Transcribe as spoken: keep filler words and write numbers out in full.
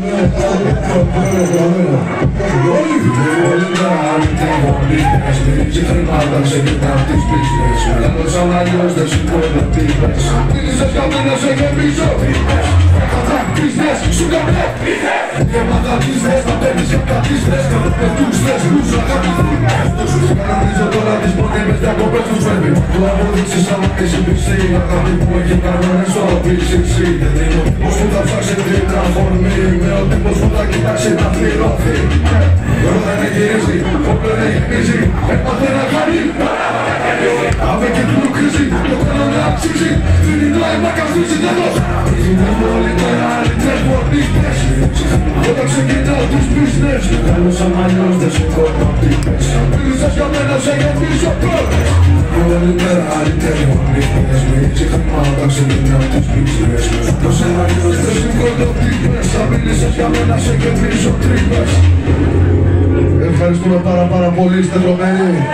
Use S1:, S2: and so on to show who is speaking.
S1: δεν σηκώνω τύπες. Μίλησες για μένα σε γεμίζω. Κατά πίστες, σου καμπλέ. Και μάθα τις θες, να παίρνεις για κάτι θες. Και δεν πετούς θες, λούσα καμπλή. Κανονίζω τώρα τις μονίμες διακοπές τους πρέπει. Το αποδείξεις άμα είσαι πισή. Αγάπη που έχει κανόνες, το πεις εσύ. Δεν είναι ο τύπος που θα ψάξει την τραφορμή. Με ο τύπος που θα κοιτάξει να πληρωθεί. Τώρα δεν γυρίζει, όπλο δεν γεμίζει. Έπαθε να κάνει. Άβε και του κρίζει, το κάνω να αξίζει. Δεν είναι νόημα να καστούσεις εδώ. Είναι όλη μέρα αλήτρες πορνίστες. Όταν ξεκινάω τους business. Καλώς αμαλιώς δεν σηκώνω τύπες. Μίλησες για μένα σε γεμίζω πρώτες. Όλη μέρα αλήτρες πορνίστες. Μην ξεχνά όταν ξεκινάω τους business. Καλώς αμαλιώς δεν σηκώνω τύπες. Μίλησες για μένα σε γεμίζω τρύπες. Ευχαριστούμε πάρα πάρα πολύ, στελωμένοι.